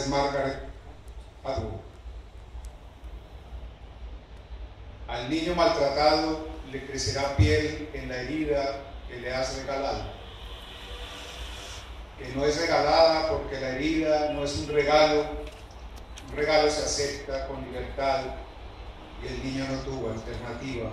es Margaret Atwood. Al niño maltratado le crecerá piel en la herida que le has regalado, que no es regalada porque la herida no es un regalo se acepta con libertad y el niño no tuvo alternativa.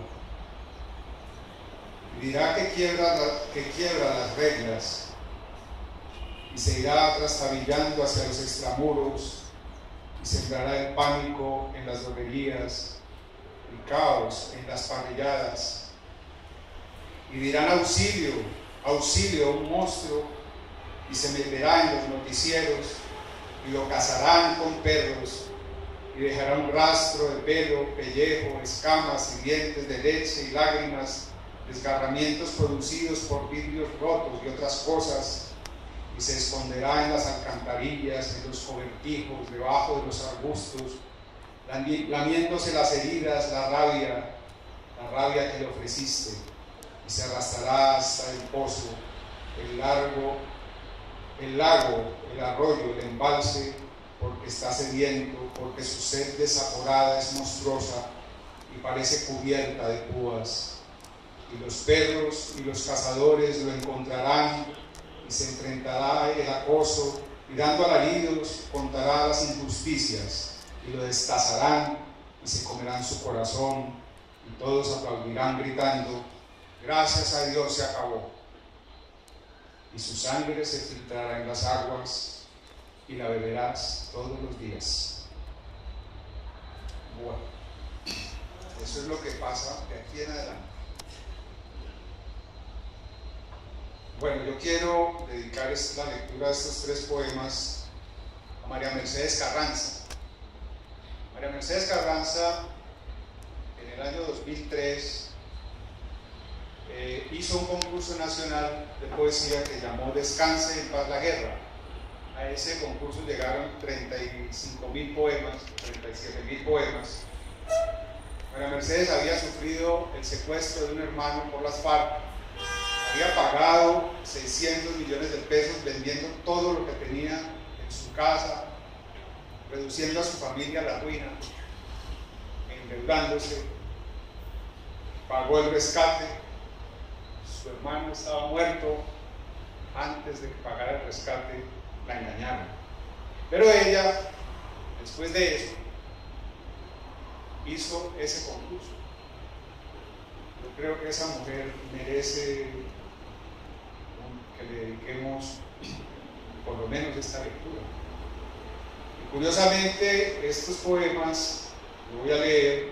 Y dirá que quiebra las reglas y se irá trastabillando hacia los extramuros y sembrará el pánico en las droguerías, el caos en las parrilladas, y dirán auxilio, auxilio, un monstruo, y se meterá en los noticieros y lo cazarán con perros y dejará un rastro de pelo, pellejo, escamas y dientes de leche y lágrimas, desgarramientos producidos por vidrios rotos y otras cosas, y se esconderá en las alcantarillas, en los cobertijos, debajo de los arbustos, lamiéndose las heridas, la rabia que le ofreciste, y se arrastrará hasta el pozo, el lago, el arroyo, el embalse, porque está sediento, porque su sed desaforada es monstruosa y parece cubierta de púas. Y los perros y los cazadores lo encontrarán y se enfrentará el acoso, y dando alaridos contará las injusticias, y lo destazarán y se comerán su corazón, y todos aplaudirán gritando: gracias a Dios se acabó. Y su sangre se filtrará en las aguas y la beberás todos los días. Bueno, eso es lo que pasa de aquí en adelante. Bueno, yo quiero dedicar la lectura de estos 3 poemas a María Mercedes Carranza. María Mercedes Carranza, en el año 2003, hizo un concurso nacional de poesía que llamó Descanse en paz la guerra. A ese concurso llegaron 35.000 poemas, 37.000 poemas. María Mercedes había sufrido el secuestro de un hermano por las FARC, había pagado 600 millones de pesos vendiendo todo lo que tenía en su casa, reduciendo a su familia a la ruina, endeudándose, pagó el rescate. Su hermano estaba muerto, antes de que pagara el rescate la engañaron. Pero ella, después de eso, hizo ese concurso. Yo creo que esa mujer merece que le dediquemos por lo menos esta lectura. Y curiosamente, estos poemas, lo voy a leer,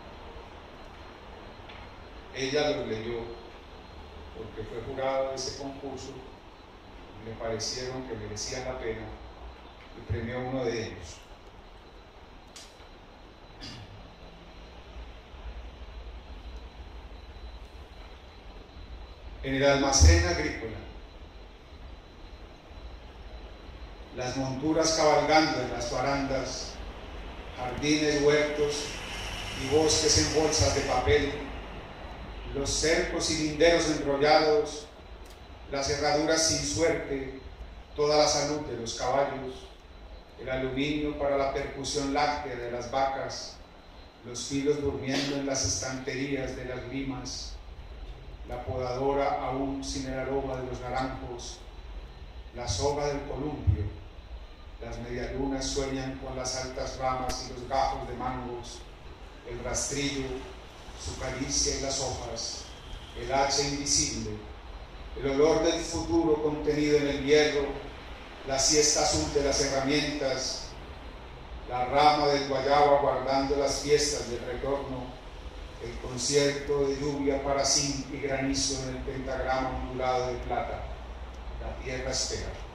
ella los leyó porque fue jurado de ese concurso, le parecieron que merecían la pena y premió uno de ellos. En el almacén agrícola, las monturas cabalgando en las barandas, jardines, huertos y bosques en bolsas de papel, los cercos y linderos enrollados, las herraduras sin suerte, toda la salud de los caballos, el aluminio para la percusión láctea de las vacas, los filos durmiendo en las estanterías de las limas, la podadora aún sin el aroma de los naranjos, la soga del columpio, las medialunas sueñan con las altas ramas y los gajos de mangos, el rastrillo, su caricia y las hojas, el hacha invisible, el olor del futuro contenido en el hierro, la siesta azul de las herramientas, la rama del guayabo aguardando las fiestas del retorno, el concierto de lluvia para zinc y granizo en el pentagrama ondulado de plata. La tierra espera.